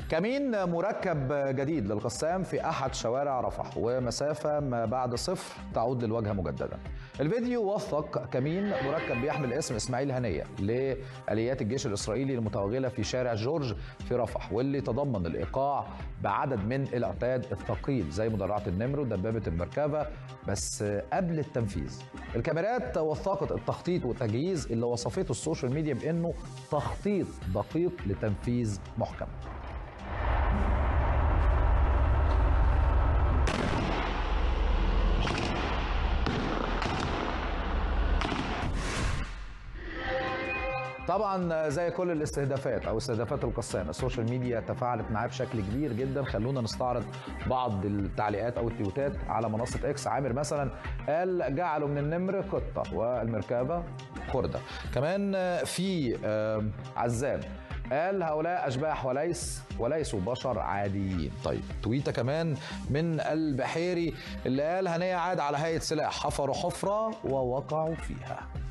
كمين مركب جديد للقسام في أحد شوارع رفح، ومسافة ما بعد صفر تعود للواجهة مجددا. الفيديو وثق كمين مركب بيحمل اسم إسماعيل هنية لآليات الجيش الإسرائيلي المتوغلة في شارع جورج في رفح، واللي تضمن الإيقاع بعدد من العتاد الثقيل زي مدرعة النمر ودبابة المركبة، بس قبل التنفيذ. الكاميرات وثقت التخطيط والتجهيز اللي وصفته السوشيال ميديا بأنه تخطيط دقيق لتنفيذ محكم. طبعا زي كل الاستهدافات او استهدافات القسام، السوشيال ميديا تفاعلت معاه بشكل كبير جدا. خلونا نستعرض بعض التعليقات او التويتات على منصه اكس. عامر مثلا قال: جعلوا من النمر قطه والمركبه خرده. كمان في عزام قال: هؤلاء اشباح وليسوا بشر عاديين. طيب تويته كمان من البحيري اللي قال: هنية عاد على هيئه سلاح، حفروا حفره ووقعوا فيها.